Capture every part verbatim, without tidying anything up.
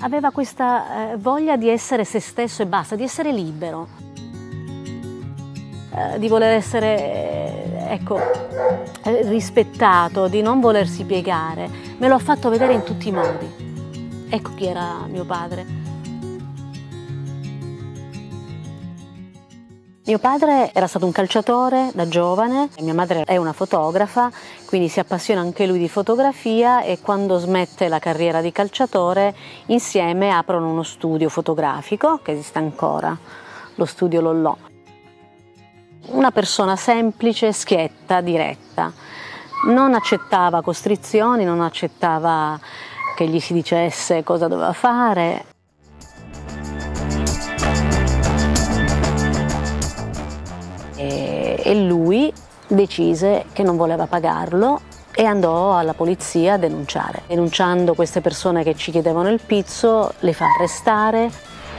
aveva questa eh, voglia di essere se stesso e basta, di essere libero, eh, di voler essere eh, ecco, eh, rispettato, di non volersi piegare. Me lo ha fatto vedere in tutti i modi. Ecco chi era mio padre. Mio padre era stato un calciatore da giovane, mia madre è una fotografa, quindi si appassiona anche lui di fotografia e quando smette la carriera di calciatore insieme aprono uno studio fotografico che esiste ancora, lo studio Lollò. Una persona semplice, schietta, diretta, non accettava costrizioni, non accettava che gli si dicesse cosa doveva fare. E lui decise che non voleva pagarlo e andò alla polizia a denunciare. Denunciando queste persone che ci chiedevano il pizzo, le fa arrestare.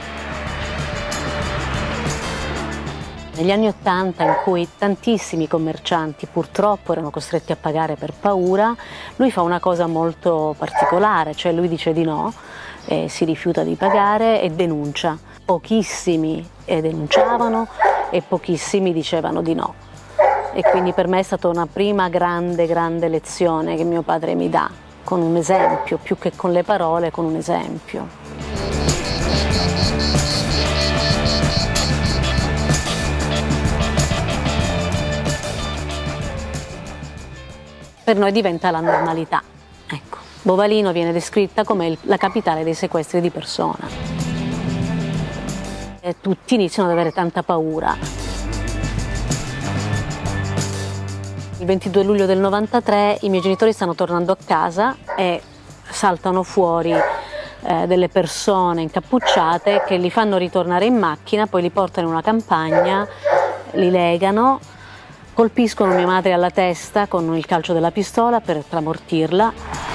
Negli anni Ottanta, in cui tantissimi commercianti purtroppo erano costretti a pagare per paura, lui fa una cosa molto particolare, cioè lui dice di no, eh, si rifiuta di pagare e denuncia. Pochissimi eh, denunciavano e pochissimi dicevano di no. E quindi per me è stata una prima grande, grande lezione che mio padre mi dà, con un esempio, più che con le parole, con un esempio. Per noi diventa la normalità. Ecco, Bovalino viene descritta come la capitale dei sequestri di persona. E tutti iniziano ad avere tanta paura. Il ventidue luglio del novantatré i miei genitori stanno tornando a casa e saltano fuori eh, delle persone incappucciate che li fanno ritornare in macchina, poi li portano in una campagna, li legano, colpiscono mia madre alla testa con il calcio della pistola per tramortirla.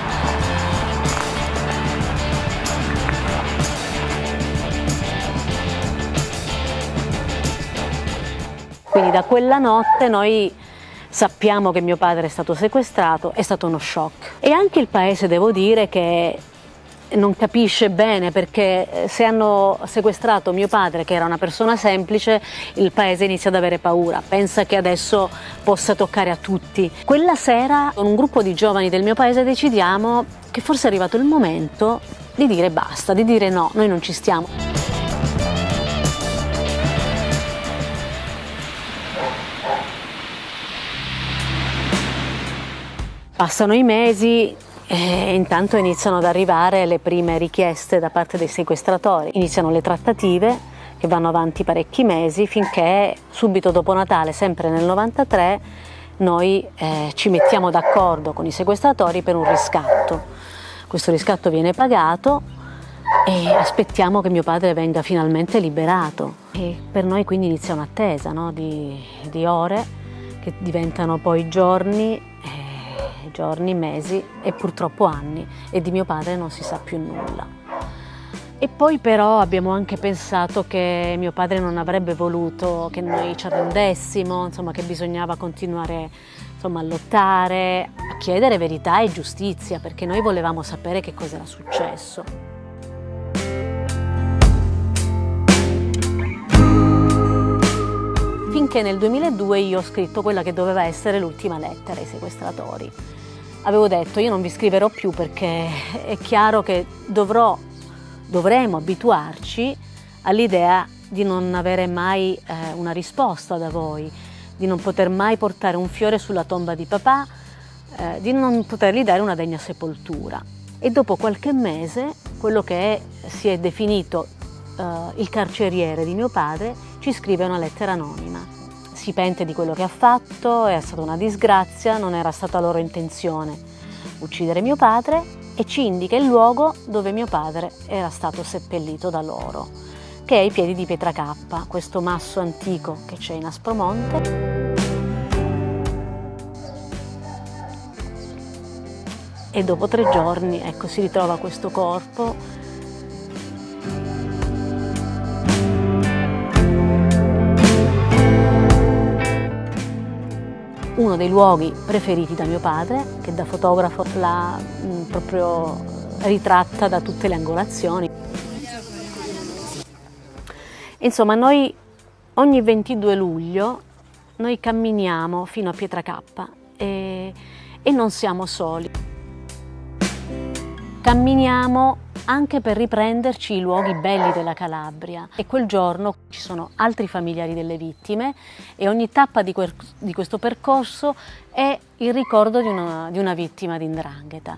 Quindi da quella notte noi sappiamo che mio padre è stato sequestrato, è stato uno shock. E anche il paese, devo dire, che non capisce bene, perché se hanno sequestrato mio padre, che era una persona semplice, il paese inizia ad avere paura, pensa che adesso possa toccare a tutti. Quella sera, con un gruppo di giovani del mio paese, decidiamo che forse è arrivato il momento di dire basta, di dire no, noi non ci stiamo. Passano i mesi e intanto iniziano ad arrivare le prime richieste da parte dei sequestratori. Iniziano le trattative che vanno avanti parecchi mesi finché subito dopo Natale, sempre nel novantatré, noi eh, ci mettiamo d'accordo con i sequestratori per un riscatto. Questo riscatto viene pagato e aspettiamo che mio padre venga finalmente liberato. E per noi quindi inizia un'attesa, no? di, di ore che diventano poi giorni. giorni, mesi e purtroppo anni, e di mio padre non si sa più nulla. E poi però abbiamo anche pensato che mio padre non avrebbe voluto che noi ci arrendessimo, insomma che bisognava continuare insomma, a lottare, a chiedere verità e giustizia, perché noi volevamo sapere che cosa era successo. Finché nel duemiladue io ho scritto quella che doveva essere l'ultima lettera ai sequestratori. Avevo detto io non vi scriverò più perché è chiaro che dovrò, dovremo abituarci all'idea di non avere mai eh, una risposta da voi, di non poter mai portare un fiore sulla tomba di papà, eh, di non potergli dare una degna sepoltura. E dopo qualche mese quello che è, si è definito eh, il carceriere di mio padre ci scrive una lettera anonima. Si pente di quello che ha fatto, è stata una disgrazia, non era stata loro intenzione uccidere mio padre, e ci indica il luogo dove mio padre era stato seppellito da loro, che è ai piedi di Pietra Cappa, questo masso antico che c'è in Aspromonte. E dopo tre giorni, ecco, si ritrova questo corpo. Uno dei luoghi preferiti da mio padre, che da fotografo l'ha proprio ritratta da tutte le angolazioni. Insomma, noi ogni ventidue luglio noi camminiamo fino a Pietracappa e, e non siamo soli. Camminiamo anche per riprenderci i luoghi belli della Calabria, e quel giorno ci sono altri familiari delle vittime e ogni tappa di, quel, di questo percorso è il ricordo di una, di una vittima di 'ndrangheta.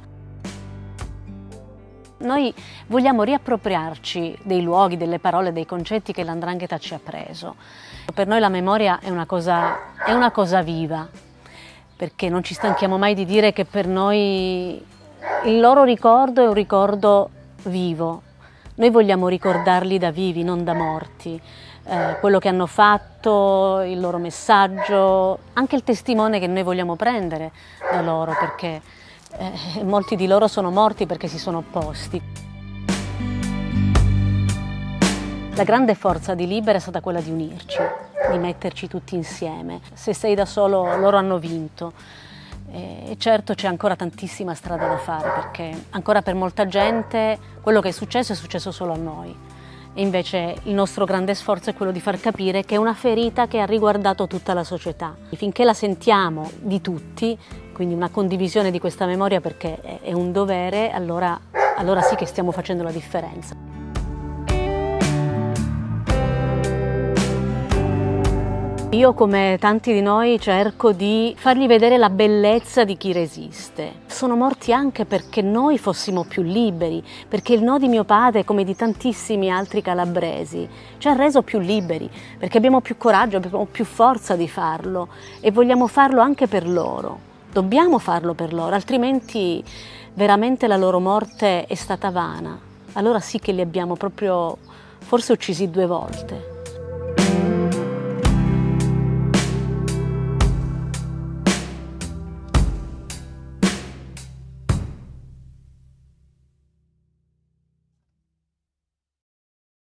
Noi vogliamo riappropriarci dei luoghi, delle parole, dei concetti che la 'ndrangheta ci ha preso. Per noi la memoria è una cosa, è una cosa viva, perché non ci stanchiamo mai di dire che per noi il loro ricordo è un ricordo vivo. Noi vogliamo ricordarli da vivi, non da morti. Eh, quello che hanno fatto, il loro messaggio, anche il testimone che noi vogliamo prendere da loro, perché eh, molti di loro sono morti perché si sono opposti. La grande forza di Libera è stata quella di unirci, di metterci tutti insieme. Se sei da solo, loro hanno vinto. E certo c'è ancora tantissima strada da fare, perché ancora per molta gente quello che è successo è successo solo a noi. E invece il nostro grande sforzo è quello di far capire che è una ferita che ha riguardato tutta la società. Finché la sentiamo di tutti, quindi una condivisione di questa memoria perché è un dovere, allora, allora sì che stiamo facendo la differenza. Io, come tanti di noi, cerco di fargli vedere la bellezza di chi resiste. Sono morti anche perché noi fossimo più liberi, perché il no di mio padre, come di tantissimi altri calabresi, ci ha reso più liberi, perché abbiamo più coraggio, abbiamo più forza di farlo e vogliamo farlo anche per loro. Dobbiamo farlo per loro, altrimenti veramente la loro morte è stata vana. Allora sì che li abbiamo proprio forse uccisi due volte.